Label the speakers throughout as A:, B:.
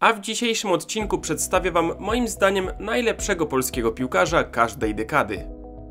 A: A w dzisiejszym odcinku przedstawię Wam moim zdaniem najlepszego polskiego piłkarza każdej dekady.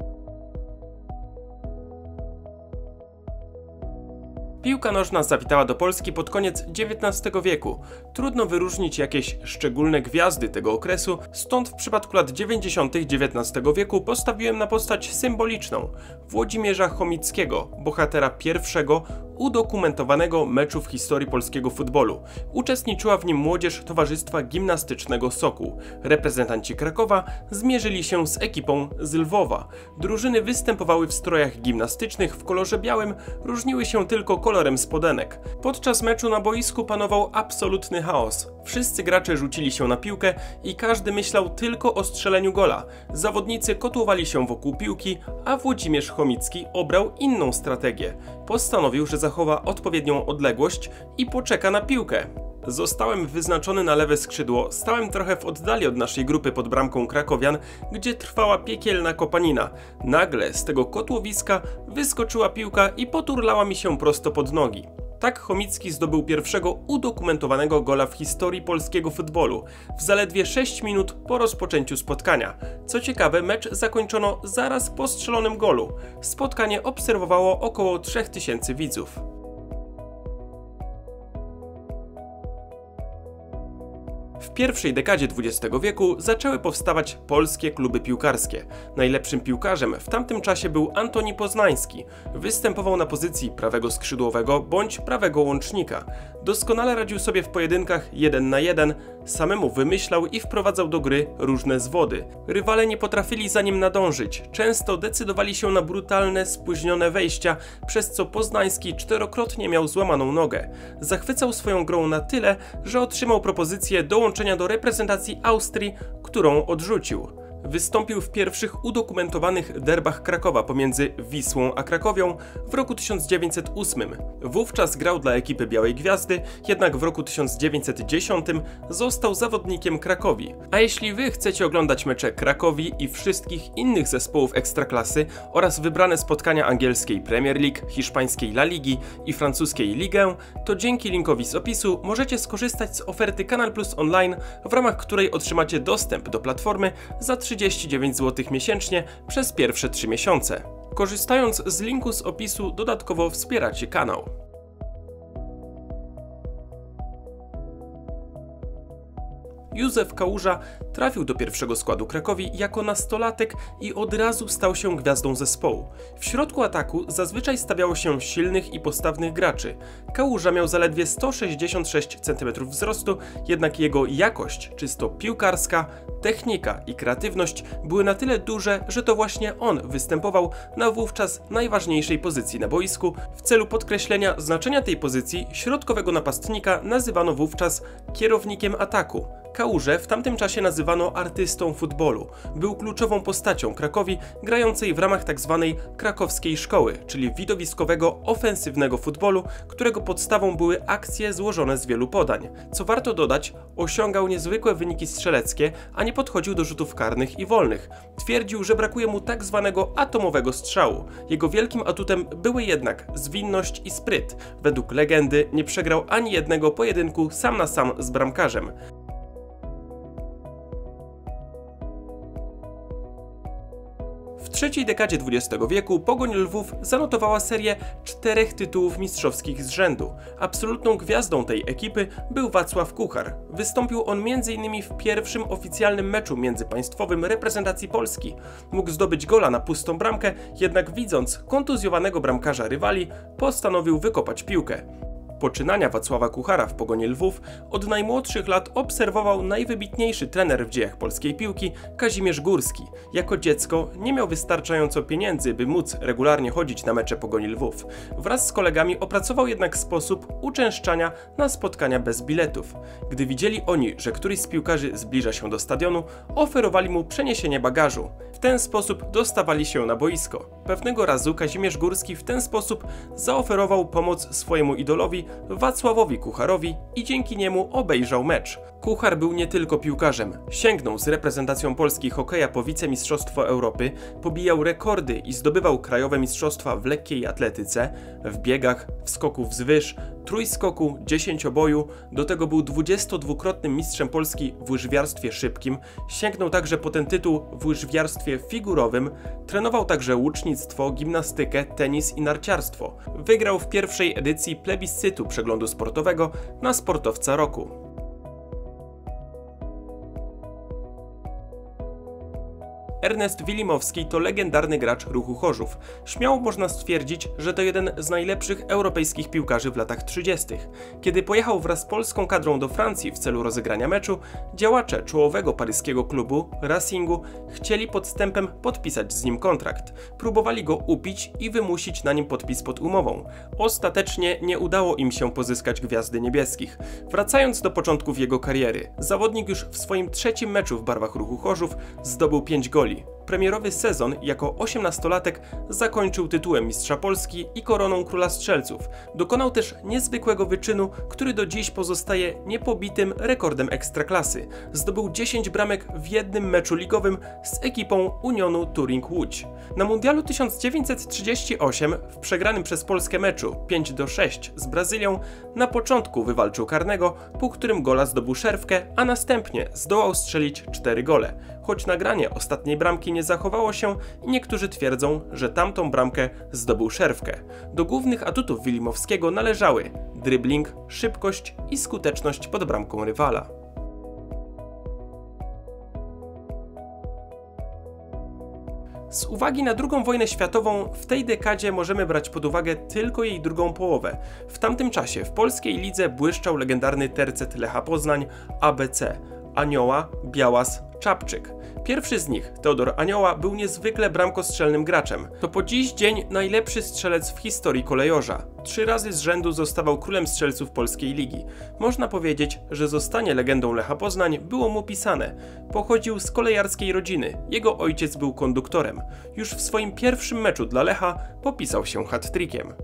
A: Piłka nożna zawitała do Polski pod koniec XIX wieku. Trudno wyróżnić jakieś szczególne gwiazdy tego okresu, stąd w przypadku lat 90. XIX wieku postawiłem na postać symboliczną – Włodzimierza Chomickiego, bohatera pierwszego udokumentowanego meczu w historii polskiego futbolu. Uczestniczyła w nim młodzież Towarzystwa Gimnastycznego Sokół. Reprezentanci Krakowa zmierzyli się z ekipą z Lwowa. Drużyny występowały w strojach gimnastycznych w kolorze białym, różniły się tylko kolorem spodenek. Podczas meczu na boisku panował absolutny chaos. Wszyscy gracze rzucili się na piłkę i każdy myślał tylko o strzeleniu gola. Zawodnicy kotłowali się wokół piłki, a Włodzimierz Chomicki obrał inną strategię. Postanowił, że zachowa odpowiednią odległość i poczeka na piłkę. Zostałem wyznaczony na lewe skrzydło, stałem trochę w oddali od naszej grupy pod bramką krakowian, gdzie trwała piekielna kopanina. Nagle z tego kotłowiska wyskoczyła piłka i poturlała mi się prosto pod nogi. Tak Chomicki zdobył pierwszego udokumentowanego gola w historii polskiego futbolu, w zaledwie 6 minut po rozpoczęciu spotkania. Co ciekawe, mecz zakończono zaraz po strzelonym golu. Spotkanie obserwowało około 3000 widzów. W pierwszej dekadzie XX wieku zaczęły powstawać polskie kluby piłkarskie. Najlepszym piłkarzem w tamtym czasie był Antoni Poznański. Występował na pozycji prawego skrzydłowego bądź prawego łącznika. Doskonale radził sobie w pojedynkach 1 na 1, samemu wymyślał i wprowadzał do gry różne zwody. Rywale nie potrafili za nim nadążyć, często decydowali się na brutalne, spóźnione wejścia, przez co Poznański 4-krotnie miał złamaną nogę. Zachwycał swoją grą na tyle, że otrzymał propozycję dołączenia do reprezentacji Austrii, którą odrzucił. Wystąpił w pierwszych udokumentowanych derbach Krakowa pomiędzy Wisłą a Krakowią w roku 1908. Wówczas grał dla ekipy Białej Gwiazdy, jednak w roku 1910 został zawodnikiem Krakowi. A jeśli Wy chcecie oglądać mecze Krakowi i wszystkich innych zespołów Ekstraklasy oraz wybrane spotkania angielskiej Premier League, hiszpańskiej La Ligi i francuskiej Ligue, to dzięki linkowi z opisu możecie skorzystać z oferty Kanal Plus Online, w ramach której otrzymacie dostęp do platformy za 39 zł miesięcznie przez pierwsze 3 miesiące. Korzystając z linku z opisu dodatkowo wspieracie kanał. Józef Kałuża trafił do pierwszego składu Krakowi jako nastolatek i od razu stał się gwiazdą zespołu. W środku ataku zazwyczaj stawiało się silnych i postawnych graczy. Kałuża miał zaledwie 166 cm wzrostu, jednak jego jakość, czysto piłkarska, technika i kreatywność były na tyle duże, że to właśnie on występował na wówczas najważniejszej pozycji na boisku. W celu podkreślenia znaczenia tej pozycji środkowego napastnika nazywano wówczas kierownikiem ataku. Kałużę w tamtym czasie nazywano artystą futbolu. Był kluczową postacią Krakowi, grającej w ramach tzw. krakowskiej szkoły, czyli widowiskowego, ofensywnego futbolu, którego podstawą były akcje złożone z wielu podań. Co warto dodać, osiągał niezwykłe wyniki strzeleckie, a nie podchodził do rzutów karnych i wolnych. Twierdził, że brakuje mu tzw. atomowego strzału. Jego wielkim atutem były jednak zwinność i spryt. Według legendy nie przegrał ani jednego pojedynku sam na sam z bramkarzem. W trzeciej dekadzie XX wieku Pogoń Lwów zanotowała serię 4 tytułów mistrzowskich z rzędu. Absolutną gwiazdą tej ekipy był Wacław Kuchar. Wystąpił on m.in. w pierwszym oficjalnym meczu międzypaństwowym reprezentacji Polski. Mógł zdobyć gola na pustą bramkę, jednak widząc kontuzjowanego bramkarza rywali, postanowił wykopać piłkę. Poczynania Wacława Kuchara w Pogoni Lwów od najmłodszych lat obserwował najwybitniejszy trener w dziejach polskiej piłki, Kazimierz Górski. Jako dziecko nie miał wystarczająco pieniędzy, by móc regularnie chodzić na mecze Pogoni Lwów. Wraz z kolegami opracował jednak sposób uczęszczania na spotkania bez biletów. Gdy widzieli oni, że któryś z piłkarzy zbliża się do stadionu, oferowali mu przeniesienie bagażu. W ten sposób dostawali się na boisko. Pewnego razu Kazimierz Górski w ten sposób zaoferował pomoc swojemu idolowi Wacławowi Kucharowi i dzięki niemu obejrzał mecz. Kuchar był nie tylko piłkarzem. Sięgnął z reprezentacją Polski hokeja po wicemistrzostwo Europy, pobijał rekordy i zdobywał krajowe mistrzostwa w lekkiej atletyce, w biegach, w skoku wzwyż, trójskoku, dziesięcioboju, do tego był 22-krotnym mistrzem Polski w łyżwiarstwie szybkim, sięgnął także po ten tytuł w łyżwiarstwie figurowym, trenował także łucznictwo, gimnastykę, tenis i narciarstwo. Wygrał w pierwszej edycji plebiscytu przeglądu sportowego na sportowca roku. Ernest Wilimowski to legendarny gracz Ruchu Chorzów. Śmiało można stwierdzić, że to jeden z najlepszych europejskich piłkarzy w latach 30. Kiedy pojechał wraz z polską kadrą do Francji w celu rozegrania meczu, działacze czołowego paryskiego klubu Racingu chcieli podstępem podpisać z nim kontrakt. Próbowali go upić i wymusić na nim podpis pod umową. Ostatecznie nie udało im się pozyskać gwiazdy niebieskich. Wracając do początków jego kariery, zawodnik już w swoim trzecim meczu w barwach Ruchu Chorzów zdobył 5 goli. Premierowy sezon jako 18-latek zakończył tytułem mistrza Polski i koroną króla strzelców. Dokonał też niezwykłego wyczynu, który do dziś pozostaje niepobitym rekordem ekstraklasy. Zdobył 10 bramek w jednym meczu ligowym z ekipą Unionu Turing Łódź. Na Mundialu 1938 w przegranym przez Polskę meczu 5-6 z Brazylią na początku wywalczył karnego, po którym gola zdobył Szerwkę, a następnie zdołał strzelić 4 gole. Choć nagranie ostatniej bramki nie zachowało się i niektórzy twierdzą, że tamtą bramkę zdobył Szerwkę. Do głównych atutów Wilimowskiego należały dribbling, szybkość i skuteczność pod bramką rywala. Z uwagi na II wojnę światową w tej dekadzie możemy brać pod uwagę tylko jej drugą połowę. W tamtym czasie w polskiej lidze błyszczał legendarny tercet Lecha Poznań ABC – Anioła, Białas, Czapczyk. Pierwszy z nich, Teodor Anioła, był niezwykle bramkostrzelnym graczem. To po dziś dzień najlepszy strzelec w historii kolejorza. 3 razy z rzędu zostawał królem strzelców polskiej ligi. Można powiedzieć, że zostanie legendą Lecha Poznań było mu pisane. Pochodził z kolejarskiej rodziny. Jego ojciec był konduktorem. Już w swoim pierwszym meczu dla Lecha popisał się hat-trickiem.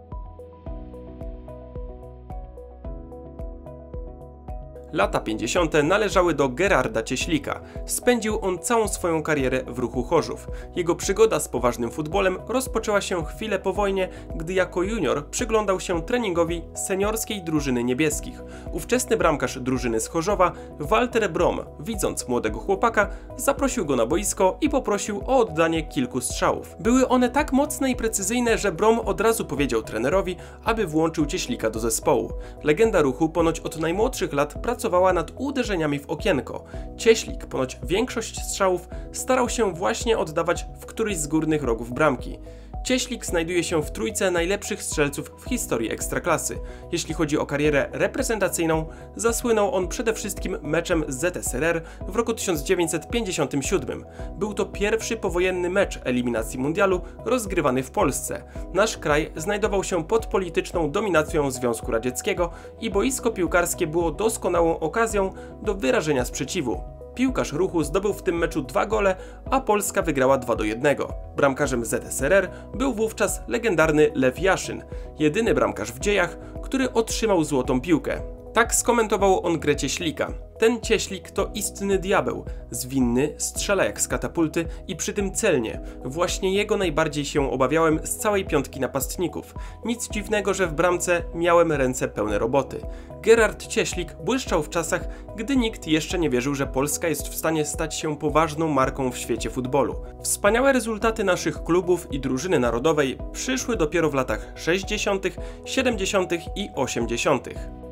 A: Lata 50. należały do Gerarda Cieślika. Spędził on całą swoją karierę w Ruchu Chorzów. Jego przygoda z poważnym futbolem rozpoczęła się chwilę po wojnie, gdy jako junior przyglądał się treningowi seniorskiej drużyny niebieskich. Ówczesny bramkarz drużyny z Chorzowa, Walter Brom, widząc młodego chłopaka, zaprosił go na boisko i poprosił o oddanie kilku strzałów. Były one tak mocne i precyzyjne, że Brom od razu powiedział trenerowi, aby włączył Cieślika do zespołu. Legenda Ruchu ponoć od najmłodszych lat pracowała nad uderzeniami w okienko. Cieślik ponoć większość strzałów starał się właśnie oddawać w któryś z górnych rogów bramki. Cieślik znajduje się w trójce najlepszych strzelców w historii ekstraklasy. Jeśli chodzi o karierę reprezentacyjną, zasłynął on przede wszystkim meczem z ZSRR w roku 1957. Był to pierwszy powojenny mecz eliminacji mundialu rozgrywany w Polsce. Nasz kraj znajdował się pod polityczną dominacją Związku Radzieckiego i boisko piłkarskie było doskonałą okazją do wyrażenia sprzeciwu. Piłkarz Ruchu zdobył w tym meczu 2 gole, a Polska wygrała 2-1. Bramkarzem ZSRR był wówczas legendarny Lew Jaszyn, jedyny bramkarz w dziejach, który otrzymał złotą piłkę. Tak skomentował on grę Cieślika. Ten Cieślik to istny diabeł. Zwinny, strzela jak z katapulty i przy tym celnie. Właśnie jego najbardziej się obawiałem z całej piątki napastników. Nic dziwnego, że w bramce miałem ręce pełne roboty. Gerard Cieślik błyszczał w czasach, gdy nikt jeszcze nie wierzył, że Polska jest w stanie stać się poważną marką w świecie futbolu. Wspaniałe rezultaty naszych klubów i drużyny narodowej przyszły dopiero w latach 60., 70. i 80.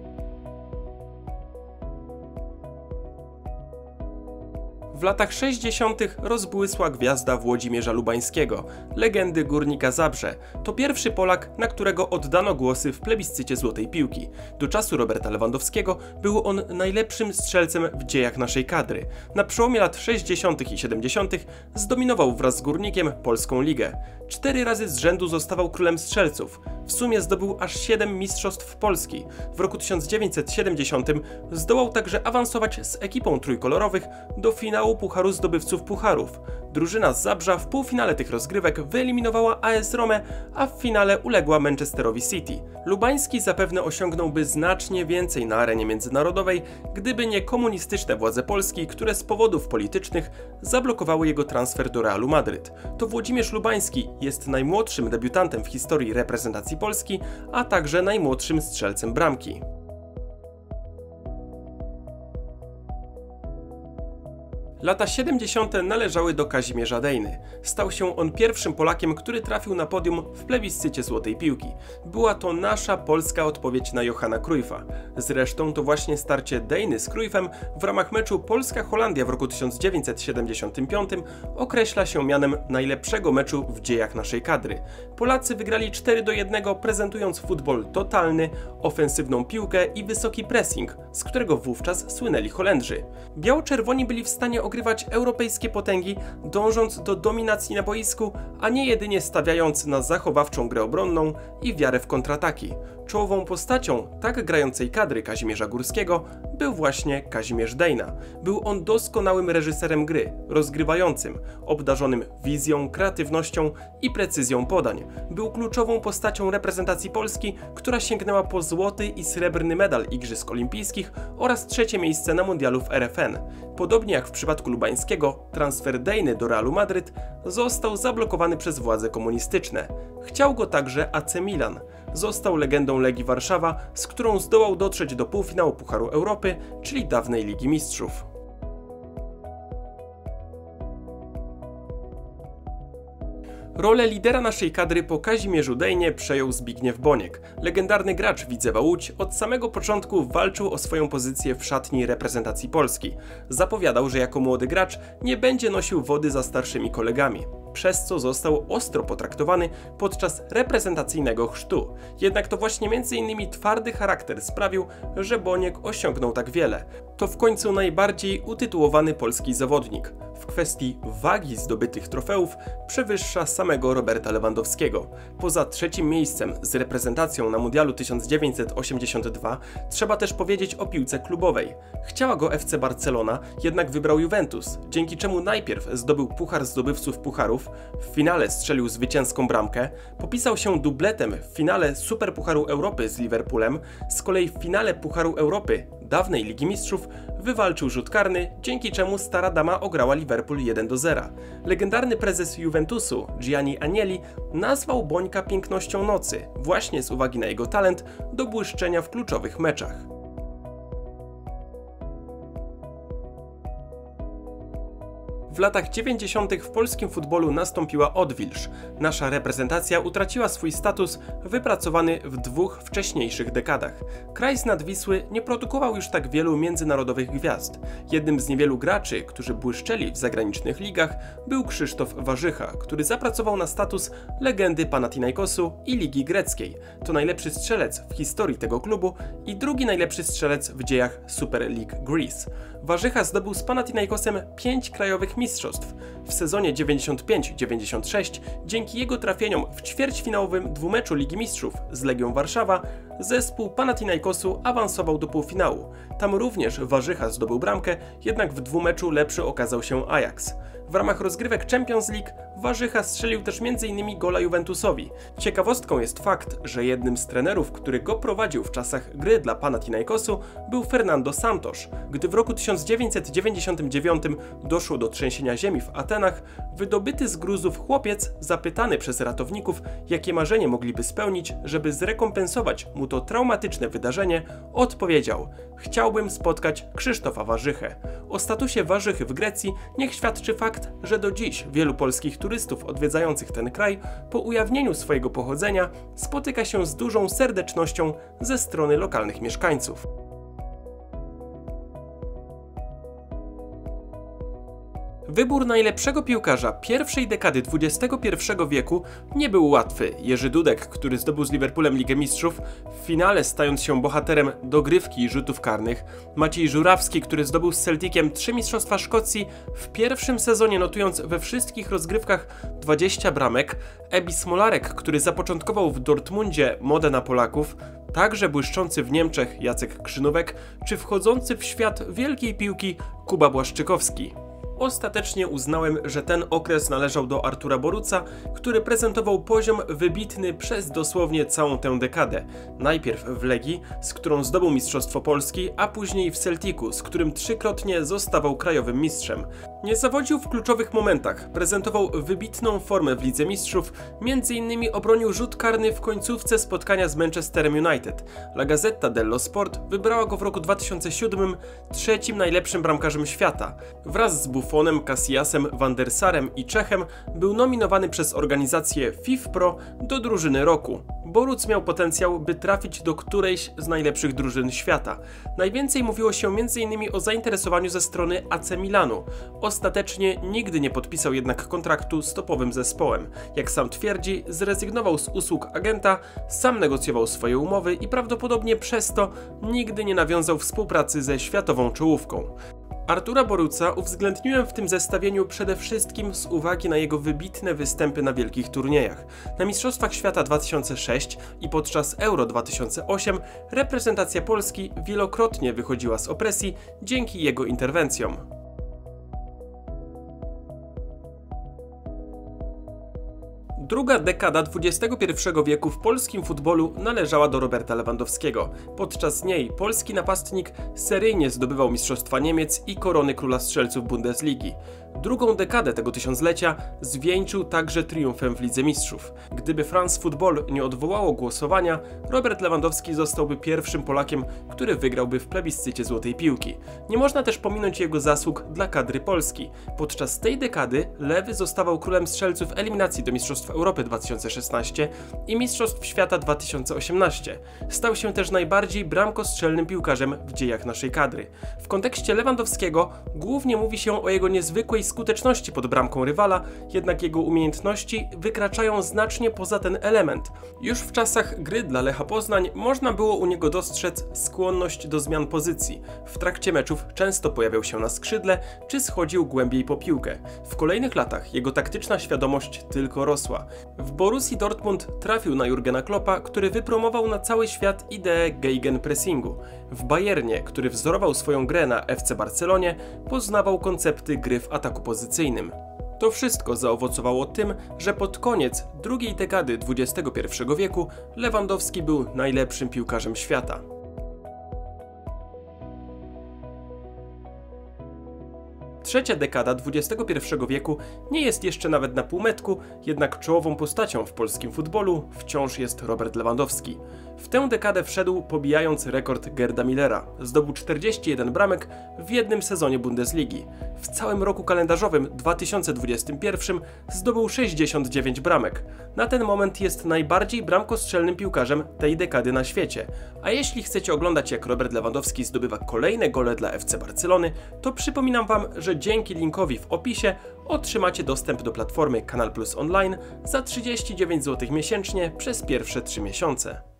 A: W latach 60. rozbłysła gwiazda Włodzimierza Lubańskiego, legendy Górnika Zabrze. To pierwszy Polak, na którego oddano głosy w plebiscycie Złotej Piłki. Do czasu Roberta Lewandowskiego był on najlepszym strzelcem w dziejach naszej kadry. Na przełomie lat 60. i 70. zdominował wraz z Górnikiem polską ligę. 4 razy z rzędu zostawał królem strzelców. W sumie zdobył aż 7 mistrzostw Polski. W roku 1970 zdołał także awansować z ekipą trójkolorowych do finału finału Pucharu Zdobywców Pucharów. Drużyna z Zabrza w półfinale tych rozgrywek wyeliminowała AS Romę, a w finale uległa Manchesterowi City. Lubański zapewne osiągnąłby znacznie więcej na arenie międzynarodowej, gdyby nie komunistyczne władze Polski, które z powodów politycznych zablokowały jego transfer do Realu Madryt. To Włodzimierz Lubański jest najmłodszym debiutantem w historii reprezentacji Polski, a także najmłodszym strzelcem bramki. Lata 70. należały do Kazimierza Dejny. Stał się on pierwszym Polakiem, który trafił na podium w plebiscycie Złotej Piłki. Była to nasza polska odpowiedź na Johana Cruyffa. Zresztą to właśnie starcie Dejny z Cruyffem w ramach meczu Polska-Holandia w roku 1975 określa się mianem najlepszego meczu w dziejach naszej kadry. Polacy wygrali 4-1, prezentując futbol totalny, ofensywną piłkę i wysoki pressing, z którego wówczas słynęli Holendrzy. Biało-czerwoni byli w stanie ogrywać europejskie potęgi, dążąc do dominacji na boisku, a nie jedynie stawiając na zachowawczą grę obronną i wiarę w kontrataki. Czołową postacią tak grającej kadry Kazimierza Górskiego był właśnie Kazimierz Dejna. Był on doskonałym reżyserem gry, rozgrywającym, obdarzonym wizją, kreatywnością i precyzją podań. Był kluczową postacią reprezentacji Polski, która sięgnęła po złoty i srebrny medal Igrzysk Olimpijskich oraz 3. miejsce na mundialu w RFN. Podobnie jak w przypadku Lubańskiego, transfer Dejny do Realu Madryt został zablokowany przez władze komunistyczne. Chciał go także AC Milan. Został legendą Legii Warszawa, z którą zdołał dotrzeć do półfinału Pucharu Europy, czyli dawnej Ligi Mistrzów. Rolę lidera naszej kadry po Kazimierzu Dejnie przejął Zbigniew Boniek. Legendarny gracz Widzewa Łódź od samego początku walczył o swoją pozycję w szatni reprezentacji Polski. Zapowiadał, że jako młody gracz nie będzie nosił wody za starszymi kolegami, przez co został ostro potraktowany podczas reprezentacyjnego chrztu. Jednak to właśnie m.in. twardy charakter sprawił, że Boniek osiągnął tak wiele. To w końcu najbardziej utytułowany polski zawodnik. W kwestii wagi zdobytych trofeów przewyższa samego Roberta Lewandowskiego. Poza 3. miejscem z reprezentacją na Mundialu 1982 trzeba też powiedzieć o piłce klubowej. Chciała go FC Barcelona, jednak wybrał Juventus, dzięki czemu najpierw zdobył Puchar Zdobywców Pucharów, w finale strzelił zwycięską bramkę, popisał się dubletem w finale Superpucharu Europy z Liverpoolem, z kolei w finale Pucharu Europy dawnej Ligi Mistrzów wywalczył rzut karny, dzięki czemu stara dama ograła Liverpool 1-0. Legendarny prezes Juventusu Gianni Agnelli nazwał Bońka pięknością nocy, właśnie z uwagi na jego talent do błyszczenia w kluczowych meczach. W latach 90. w polskim futbolu nastąpiła odwilż. Nasza reprezentacja utraciła swój status wypracowany w 2 wcześniejszych dekadach. Kraj z Nadwisły nie produkował już tak wielu międzynarodowych gwiazd. Jednym z niewielu graczy, którzy błyszczeli w zagranicznych ligach, był Krzysztof Warzycha, który zapracował na status legendy Panathinaikosu i Ligi Greckiej. To najlepszy strzelec w historii tego klubu i drugi najlepszy strzelec w dziejach Super League Greece. Warzycha zdobył z Panathinaikosem 5 krajowych mistrzostw. W sezonie 95-96 dzięki jego trafieniom w ćwierćfinałowym dwumeczu Ligi Mistrzów z Legią Warszawa zespół Panathinaikosu awansował do półfinału. Tam również Warzycha zdobył bramkę, jednak w dwumeczu lepszy okazał się Ajax. W ramach rozgrywek Champions League Warzycha strzelił też m.in. gola Juventusowi. Ciekawostką jest fakt, że jednym z trenerów, który go prowadził w czasach gry dla Panathinaikosu, był Fernando Santos. Gdy w roku 1999 doszło do trzęsienia ziemi w Atenach, wydobyty z gruzów chłopiec, zapytany przez ratowników, jakie marzenie mogliby spełnić, żeby zrekompensować mu to traumatyczne wydarzenie, odpowiedział: chciałbym spotkać Krzysztofa Warzychę. O statusie Warzychy w Grecji niech świadczy fakt, że do dziś wielu polskich turystów odwiedzających ten kraj po ujawnieniu swojego pochodzenia spotyka się z dużą serdecznością ze strony lokalnych mieszkańców. Wybór najlepszego piłkarza pierwszej dekady XXI wieku nie był łatwy. Jerzy Dudek, który zdobył z Liverpoolem Ligę Mistrzów, w finale stając się bohaterem dogrywki i rzutów karnych, Maciej Żurawski, który zdobył z Celticiem 3 mistrzostwa Szkocji, w pierwszym sezonie notując we wszystkich rozgrywkach 20 bramek, Ebi Smolarek, który zapoczątkował w Dortmundzie modę na Polaków, także błyszczący w Niemczech Jacek Krzynówek, czy wchodzący w świat wielkiej piłki Kuba Błaszczykowski. ostatecznie uznałem, że ten okres należał do Artura Boruca, który prezentował poziom wybitny przez dosłownie całą tę dekadę. Najpierw w Legii, z którą zdobył Mistrzostwo Polski, a później w Celticu, z którym trzykrotnie zostawał krajowym mistrzem. Nie zawodził w kluczowych momentach, prezentował wybitną formę w Lidze Mistrzów, m.in. obronił rzut karny w końcówce spotkania z Manchesterem United. La Gazzetta dello Sport wybrała go w roku 2007 trzecim najlepszym bramkarzem świata. Wraz z Buffonem, Casillasem, Van der Sarem i Czechem był nominowany przez organizację FIFPro do drużyny roku. Boruc miał potencjał, by trafić do którejś z najlepszych drużyn świata. Najwięcej mówiło się m.in. o zainteresowaniu ze strony AC Milanu. Ostatecznie nigdy nie podpisał jednak kontraktu z topowym zespołem. Jak sam twierdzi, zrezygnował z usług agenta, sam negocjował swoje umowy i prawdopodobnie przez to nigdy nie nawiązał współpracy ze światową czołówką. Artura Boruca uwzględniłem w tym zestawieniu przede wszystkim z uwagi na jego wybitne występy na wielkich turniejach. Na Mistrzostwach Świata 2006 i podczas Euro 2008 reprezentacja Polski wielokrotnie wychodziła z opresji dzięki jego interwencjom. Druga dekada XXI wieku w polskim futbolu należała do Roberta Lewandowskiego. Podczas niej polski napastnik seryjnie zdobywał Mistrzostwa Niemiec i korony Króla Strzelców Bundesligi. Drugą dekadę tego tysiąclecia zwieńczył także triumfem w Lidze Mistrzów. Gdyby France Football nie odwołało głosowania, Robert Lewandowski zostałby pierwszym Polakiem, który wygrałby w plebiscycie Złotej Piłki. Nie można też pominąć jego zasług dla kadry Polski. Podczas tej dekady Lewy zostawał królem strzelców eliminacji do Mistrzostw Europy 2016 i Mistrzostw Świata 2018. Stał się też najbardziej bramkostrzelnym piłkarzem w dziejach naszej kadry. W kontekście Lewandowskiego głównie mówi się o jego niezwykłej skuteczności pod bramką rywala, jednak jego umiejętności wykraczają znacznie poza ten element. Już w czasach gry dla Lecha Poznań można było u niego dostrzec skłonność do zmian pozycji. W trakcie meczów często pojawiał się na skrzydle, czy schodził głębiej po piłkę. W kolejnych latach jego taktyczna świadomość tylko rosła. W Borussii Dortmund trafił na Jurgena Kloppa, który wypromował na cały świat ideę gegenpressingu. W Bayernie, który wzorował swoją grę na FC Barcelonie, poznawał koncepty gry w ataku pozycyjnym. To wszystko zaowocowało tym, że pod koniec drugiej dekady XXI wieku Lewandowski był najlepszym piłkarzem świata. Trzecia dekada XXI wieku nie jest jeszcze nawet na półmetku, jednak czołową postacią w polskim futbolu wciąż jest Robert Lewandowski. W tę dekadę wszedł, pobijając rekord Gerda Millera. Zdobył 41 bramek w jednym sezonie Bundesligi. W całym roku kalendarzowym 2021 zdobył 69 bramek. Na ten moment jest najbardziej bramkostrzelnym piłkarzem tej dekady na świecie. A jeśli chcecie oglądać, jak Robert Lewandowski zdobywa kolejne gole dla FC Barcelony, to przypominam wam, że dzięki linkowi w opisie otrzymacie dostęp do platformy Kanal Plus Online za 39 zł miesięcznie przez pierwsze 3 miesiące.